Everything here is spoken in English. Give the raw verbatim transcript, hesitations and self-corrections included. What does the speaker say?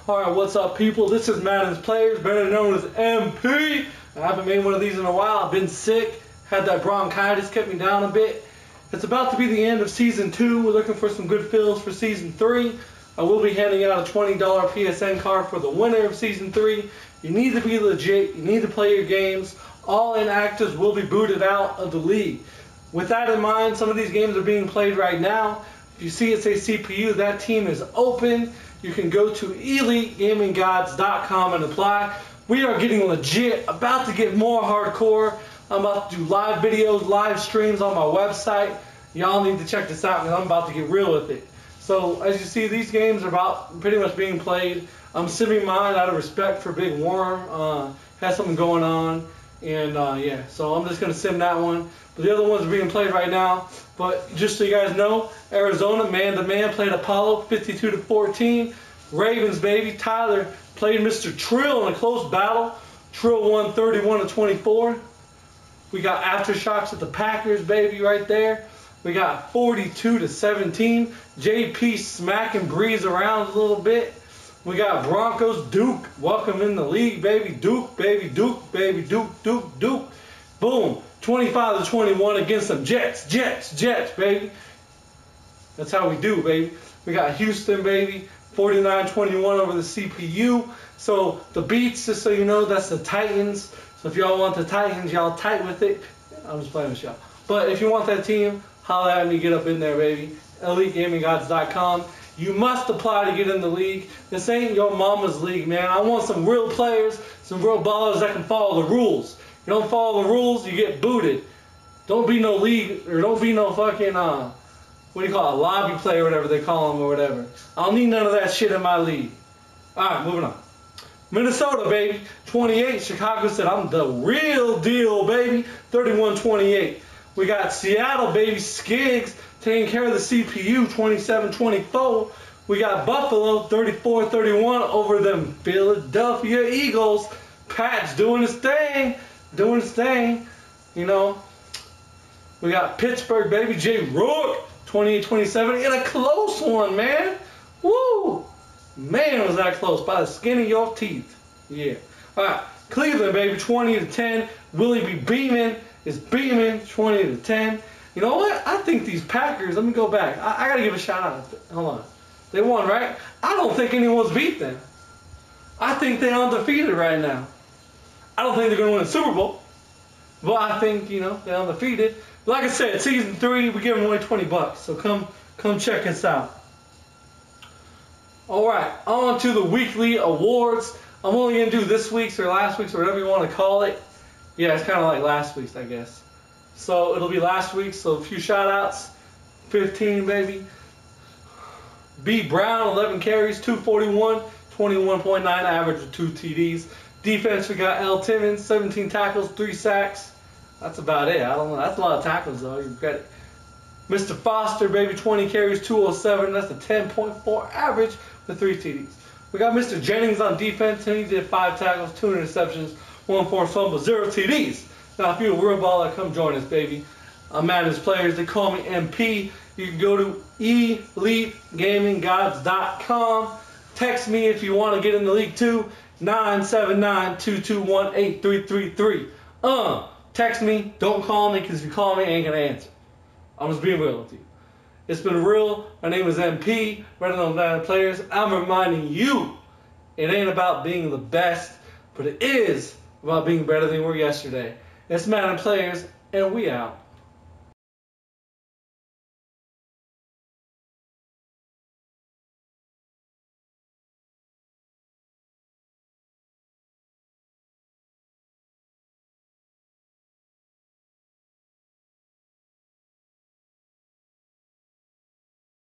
Alright, what's up people? This is Madden's Players, better known as M P. I haven't made one of these in a while. I've been sick, had that bronchitis, kept me down a bit. It's about to be the end of Season two. We're looking for some good fills for Season three. I will be handing out a twenty dollar P S N card for the winner of Season three. You need to be legit. You need to play your games. All inactives will be booted out of the league. With that in mind, some of these games are being played right now. If you see it say C P U, that team is open. You can go to elite gaming gods dot com and apply. We are getting legit, about to get more hardcore. I'm about to do live videos, live streams on my website. Y'all need to check this out because I'm about to get real with it. So as you see, these games are about pretty much being played. I'm simming mine out of respect for Big Worm. Uh, has something going on. And uh, yeah, so I'm just going to sim that one. But the other ones are being played right now. But just so you guys know, Arizona, man-to-man, played Apollo fifty-two to fourteen. Ravens, baby. Tyler played Mister Trill in a close battle. Trill won thirty-one to twenty-four. We got Aftershocks at the Packers, baby, right there. We got forty-two to seventeen. J P smacking Breeze around a little bit. We got Broncos, Duke. Welcome in the league, baby. Duke, baby, Duke, baby, Duke, Duke, Duke. Boom. twenty-five to twenty-one against some Jets, Jets, Jets, baby. That's how we do, baby. We got Houston, baby. forty-nine twenty-one over the C P U. So the Beats, just so you know, that's the Titans. So if y'all want the Titans, y'all tight with it. I'm just playing with y'all. But if you want that team, holla at me, get up in there, baby. elite gaming gods dot com. You must apply to get in the league. This ain't your mama's league, man. I want some real players, some real ballers that can follow the rules. You don't follow the rules, you get booted. Don't be no league, or don't be no fucking, uh, what do you call it, a lobby player, whatever they call them, or whatever. I don't need none of that shit in my league. Alright, moving on. Minnesota, baby, twenty-eight. Chicago said, I'm the real deal, baby. thirty-one twenty-eight. We got Seattle, baby, Skiggs taking care of the C P U, twenty-seven twenty-four. We got Buffalo, thirty-four thirty-one over them Philadelphia Eagles. Pat's doing his thing, doing his thing, you know. We got Pittsburgh, baby, Jay Rook, twenty-eight twenty-seven, in a close one, man. Woo! Man, was that close, by the skin of your teeth. Yeah. All right, Cleveland, baby, twenty to ten. Willie be beaming, is beaming, twenty to ten. You know what? I think these Packers, let me go back. I, I got to give a shout out. Hold on. They won, right? I don't think anyone's beat them. I think they're undefeated right now. I don't think they're going to win a Super Bowl. But I think, you know, they're undefeated. Like I said, Season three, we give them away twenty bucks. So come, come check us out. All right, on to the weekly awards. I'm only going to do this week's or last week's or whatever you want to call it. Yeah, it's kind of like last week's, I guess. So it'll be last week, so a few shout outs. fifteen, baby. B. Brown, eleven carries, two forty-one, twenty-one point nine average with two T Ds. Defense, we got L. Timmons, seventeen tackles, three sacks. That's about it. I don't know. That's a lot of tackles, though. You get it. Mister Foster, baby, twenty carries, two oh seven. That's a ten point four average with three T Ds. We got Mister Jennings on defense, and he did five tackles, two interceptions, one forced fumble, zero T Ds. Now, if you're a real baller, come join us, baby. I'm Madden's Players. They call me M P. You can go to elite gaming gods dot com. Text me if you want to get in the league, too. nine seven nine, two two one, eight three three three. Uh, text me. Don't call me, because if you call me, I ain't going to answer. I'm just being real with you. It's been real. My name is M P, better known as Madden Players. I'm reminding you, it ain't about being the best, but it is about being better than we were yesterday. It's Madden Players, and we out.